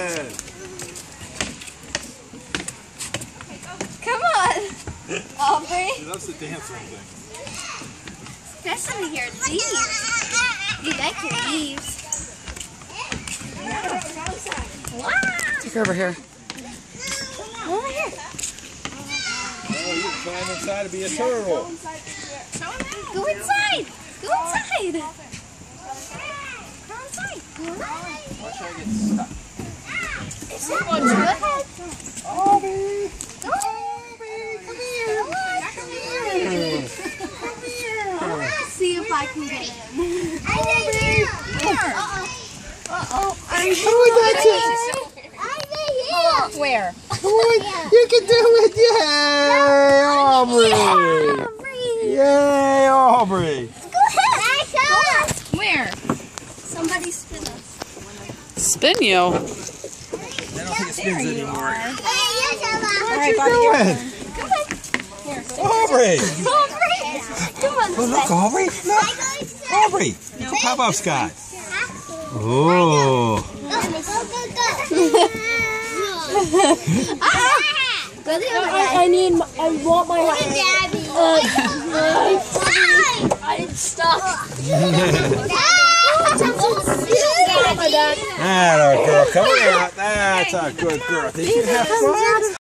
Good. Come on, Aubrey. She loves to dance on things. Especially your leaves. You like your leaves. Wow. Take her over here. Over here. Oh, you can climb inside to be a turtle. Go inside. Go inside. Go inside. Watch her get stuck. Is that one good? Aubrey! Aubrey, come here. Come here. Let's see if I can get in. Uh-oh. I'm where? You can do it! Yay, Aubrey! Yay, Aubrey! Where? Somebody spin us. Spin you. I don't think it spins anymore. All right, What are you doing? Come on. Here. Aubrey! Aubrey. Come on. Oh, look, Aubrey! Look! Aubrey! Look how about Scott? Oh! Go the other way. I want my I'm stuck. That a girl, come on! That's a good girl. Did you have fun?